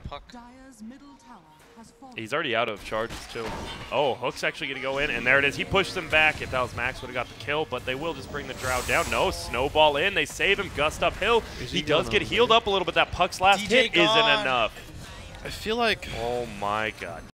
Puck. He's already out of charges, too. Oh, Hook's actually going to go in, and there it is. He pushed them back. If that was Max, would have got the kill, but they will just bring the Drow down. No, Snowball in. They save him. Gust uphill. He does get healed up a little bit. That Puck's last hit isn't enough. I feel like... Oh, my God.